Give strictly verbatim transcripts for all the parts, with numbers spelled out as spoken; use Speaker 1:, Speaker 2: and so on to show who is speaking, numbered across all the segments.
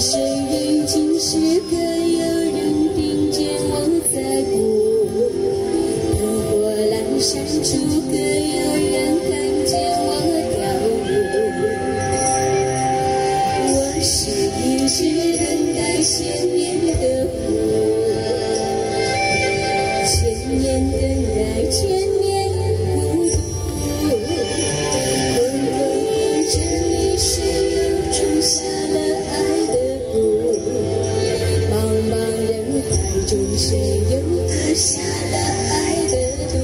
Speaker 1: 生人今时可有人听见我在哭？灯火阑珊处可有人看见我跳舞？我是一只等待千年的湖，千年等待千年孤独。滚滚红尘里，谁又种下了爱的蛊？茫茫人海中，谁又喝下了爱的毒？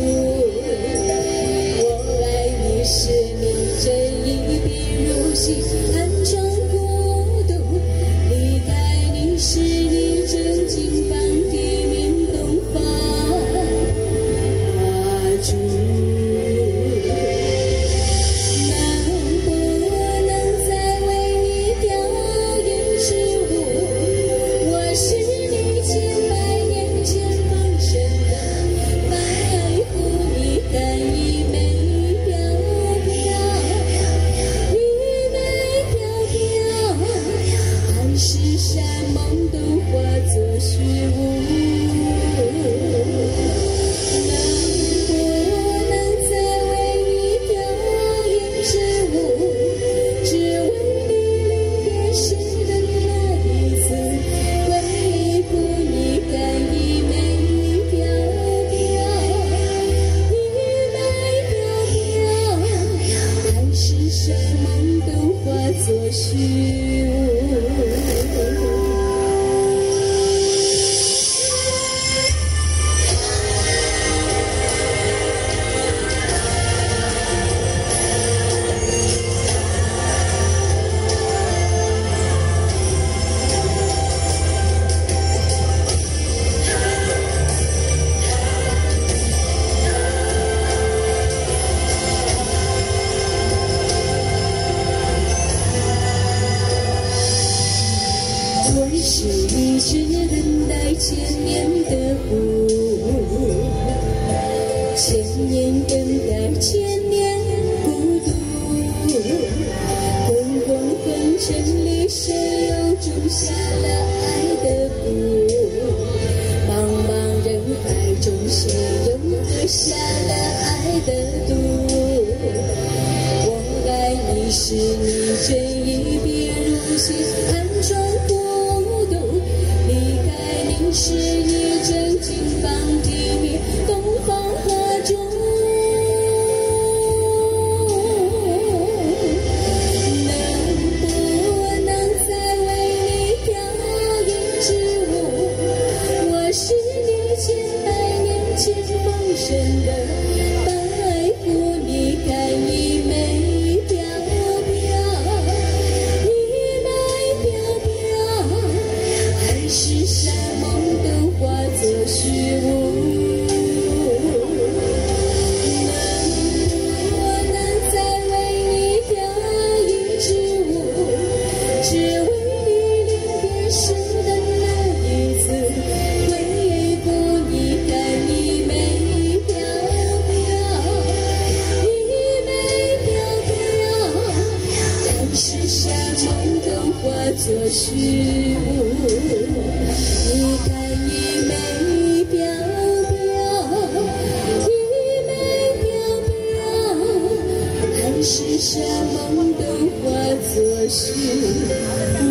Speaker 1: 我爱你是你这一笔入心，暗中孤独。离开你是你真金榜题名，东方花烛。能不能再为你跳云之舞？我是你千百年前放生的白狐，你看一眉飘飘，一眉飘飘，海誓山盟都化作虚无。能不能再为你跳云之舞？只为你临别时的那一次回顾，你看一眉飘飘，一眉飘飘，海誓山盟都化作虚无。我是一只等待千年的湖，千年等待千年孤独。滚滚红尘里，谁又种下了爱的蛊？茫茫人海中，谁又喝下了爱的毒？我爱你是你真一笔入心，暗中孤独。离开你是你真金榜题名，东方花烛。能不能再为你跳云之舞？我是你千百年前放生的白狐，你看一眉飘飘，一眉飘飘，海誓山盟都化作虚无。能不能再为你跳云之舞？只为你临别时的那一次回顾，你看一眉飘飘，一眉飘飘，海誓山盟都化作虚无。你看一眉飘飘，一眉飘飘，海誓山盟都化作虚无。